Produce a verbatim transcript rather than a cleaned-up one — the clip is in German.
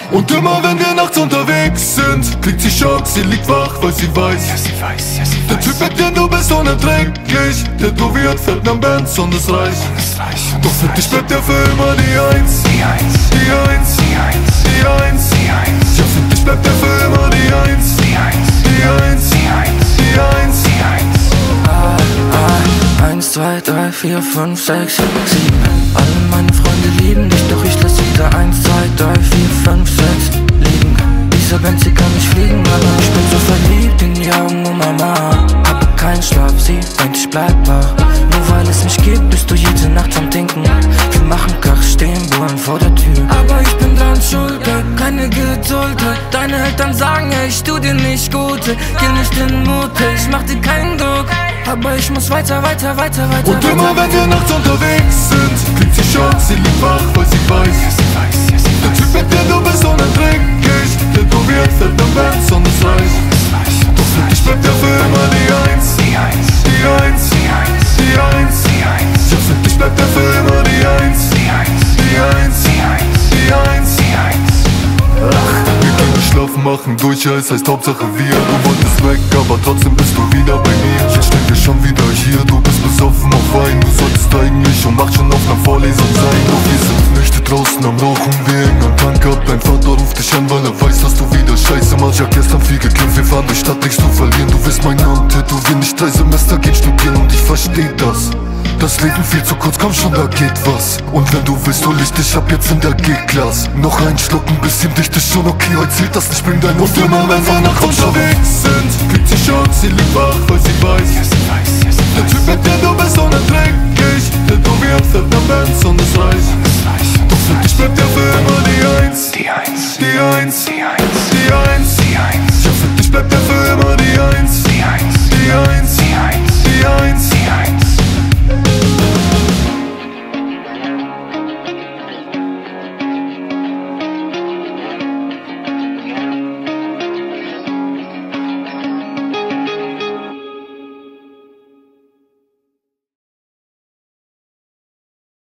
Und immer wenn wir nachts unterwegs sind, kriegt sie Schock, sie liegt wach, weil sie weiß, ja sie weiß, ja sie weiß. Der Typ, mit dem du bist unerträglich, tätowiert, fällt am Benz und es reicht. Doch für dich bleibt er für immer die Eins. Die Eins, die Eins, die Eins, die Eins, die Eins. Ja, für dich bleibt er für immer die Eins. Die Eins, die Eins, die Eins, die Eins, die Eins. Ah, ah, eins, zwei, drei, vier, fünf, sechs, sieben. Alle meine Freunde lieben dich, doch ich lass wieder eins, zwei, drei, vier, fünf, sechs liegen. Dieser Benz, sie kann nicht fliegen, aber ich bin so verliebt in die Augen, oh Mama. Habe keinen Schlaf, sie meint, ich bleib wach. Nur weil es mich gibt, bist du jede Nacht am Denken. Wir machen Krach, stehen Bullen vor der Tür. Aber ich bin dran schuld, keine Geduld. Deine Eltern sagen, ey, ich tu dir nicht gut. Geh nicht in Mut, ich mach dir keinen Druck. Aber ich muss weiter, weiter, weiter, weiter. Und immer wenn wir nachts unterwegs sind, kriegt sie Schock, sie liegt wach, weil sie weiß, Ja sie weiß, ja sie der weiß. Typ, mit dem du bist unerträglich, tätowiert, fällt am Benz und es reicht. Doch für dich bleibt er für immer die Eins. Die Eins, Die Eins, die Eins, die Eins, die Eins. Ja, für dich bleibt er für immer die Eins. Die Eins, Die Eins, die Eins, die Eins. die Eins. Wir können schlafen, machen durch, ja, es heißt Hauptsache wir. Du wolltest weg, aber trotzdem bist du wieder bei mir. Jetzt stehen wir schon wieder hier, du bist besoffen auf Wein. Du solltest eigentlich um acht schon auf einer Vorlesung sein. Doch wir sind nicht draußen am Rauchen, wir hängen am Tank ab. Dein Vater ruft dich an, weil er weiß, dass du wieder Scheiße machst. Ich hab gestern viel gekämpft, wir fahren durch Stadt, nichts zu verlieren. Du willst meinen Namen tätowieren, ich drei Semester geht studieren und ich versteh das. Das Leben viel zu kurz, komm schon, da geht was. Und wenn du willst, hol ich dich ab jetzt in der G-Class. Noch ein Schluck, ein bisschen dicht ist schon okay, heute zählt das nicht, bring dein Und immer wenn wir nachts unterwegs sind, kriegt sie Schock, sie liegt wach, weil sie weiß, Ja sie weiß, ja sie der weiß. Typ, mit dem du bist unerträglich, tätowiert, fällt am Benz und es reicht. Es reicht, Doch für dich bleibt er für immer die Eins. die Eins, Die Eins, die Eins.